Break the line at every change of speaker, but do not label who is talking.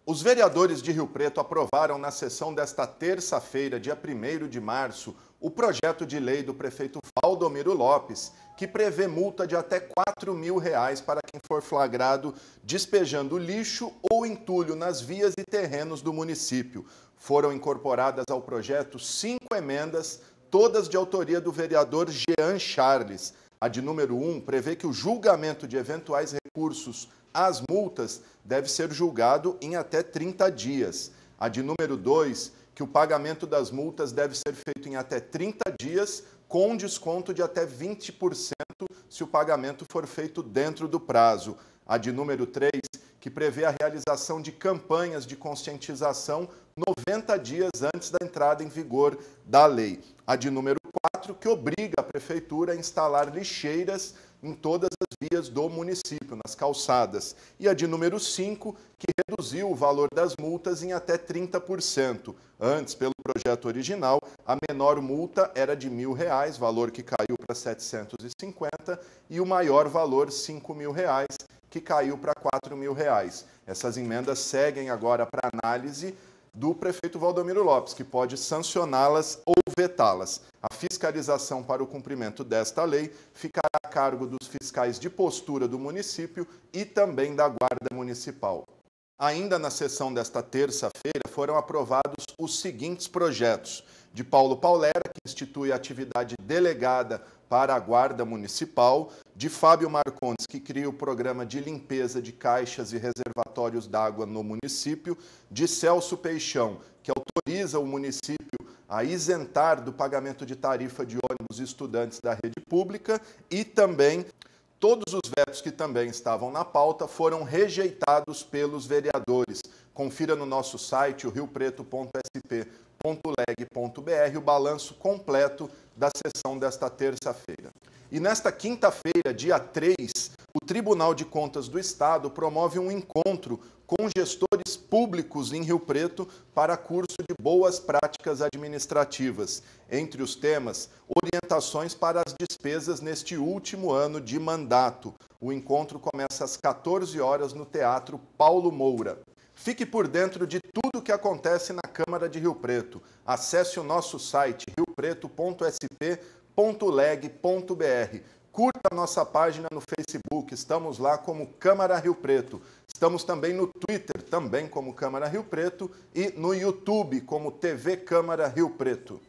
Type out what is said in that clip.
Os vereadores de Rio Preto aprovaram na sessão desta terça-feira, dia 1º de março, o projeto de lei do prefeito Valdomiro Lopes, que prevê multa de até R$ 4.000 para quem for flagrado despejando lixo ou entulho nas vias e terrenos do município. Foram incorporadas ao projeto 5 emendas, todas de autoria do vereador Jean Charles. A de número 1 prevê que o julgamento de eventuais recursos às multas deve ser julgado em até 30 dias. A de número 2, que o pagamento das multas deve ser feito em até 30 dias, com desconto de até 20% se o pagamento for feito dentro do prazo. A de número 3, que prevê a realização de campanhas de conscientização 90 dias antes da entrada em vigor da lei. A de número 4, que obriga a prefeitura a instalar lixeiras em todas as vias do município, nas calçadas. E a de número 5, que reduziu o valor das multas em até 30%. Antes, pelo projeto original, a menor multa era de R$ 1.000, valor que caiu para 750, e o maior valor, R$ 5.000, que caiu para R$ 4.000. Essas emendas seguem agora para análise do prefeito Valdomiro Lopes, que pode sancioná-las ou vetá-las. A fiscalização para o cumprimento desta lei ficará a cargo dos fiscais de postura do município e também da Guarda Municipal. Ainda na sessão desta terça-feira foram aprovados os seguintes projetos: de Paulo Paulera, que institui a atividade delegada para a Guarda Municipal, de Fábio Marcondes, que cria o programa de limpeza de caixas e reservatórios d'água no município, de Celso Peixão, que autoriza o município a isentar do pagamento de tarifa de ônibus estudantes da rede pública, e também todos os vetos que também estavam na pauta foram rejeitados pelos vereadores. Confira no nosso site, o riopreto.sp.leg.br, o balanço completo da sessão desta terça-feira. E nesta quinta-feira, dia 3, o Tribunal de Contas do Estado promove um encontro com gestores públicos em Rio Preto para curso de boas práticas administrativas. Entre os temas, orientações para as despesas neste último ano de mandato. O encontro começa às 14 horas no Teatro Paulo Moura. Fique por dentro de tudo o que acontece na Câmara de Rio Preto. Acesse o nosso site riopreto.sp.leg.br. Curta a nossa página no Facebook, estamos lá como Câmara Rio Preto. Estamos também no Twitter, também como Câmara Rio Preto, e no YouTube como TV Câmara Rio Preto.